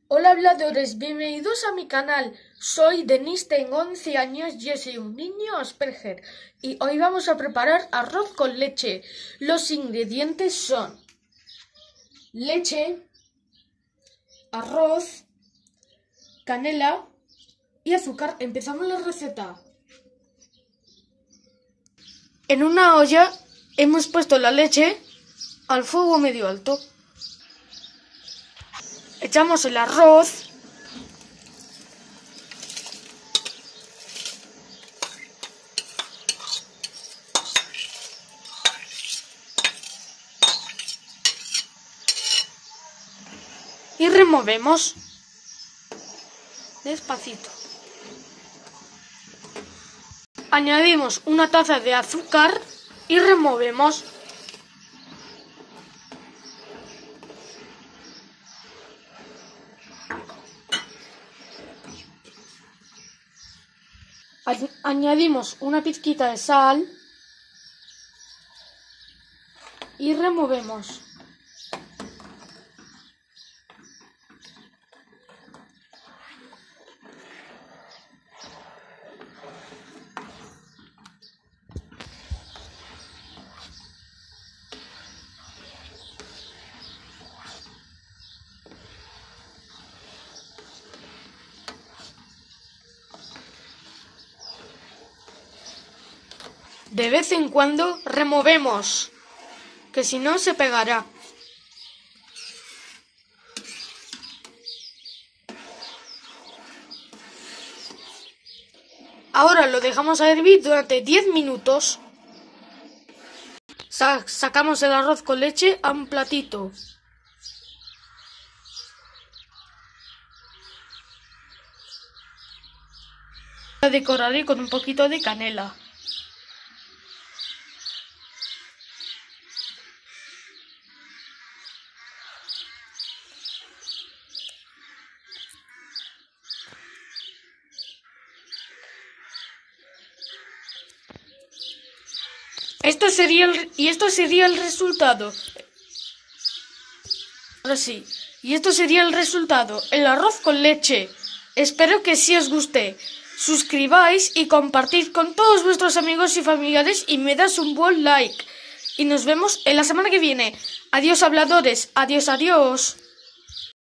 Hola habladores, bienvenidos a mi canal. Soy Denise, tengo 11 años, yo soy un niño Asperger y hoy vamos a preparar arroz con leche. Los ingredientes son leche, arroz, canela y azúcar. Empezamos la receta. En una olla hemos puesto la leche al fuego medio alto. Echamos el arroz. Y removemos despacito. Añadimos una taza de azúcar y removemos. Añadimos una pizquita de sal y removemos. De vez en cuando removemos, que si no se pegará. Ahora lo dejamos a hervir durante 10 minutos. Sacamos el arroz con leche a un platito. Lo decoraré con un poquito de canela. Esto sería el resultado. Ahora sí. Y esto sería el resultado, el arroz con leche. Espero que sí os guste. Suscribáis y compartid con todos vuestros amigos y familiares y me das un buen like. Y nos vemos en la semana que viene. Adiós habladores. Adiós, adiós.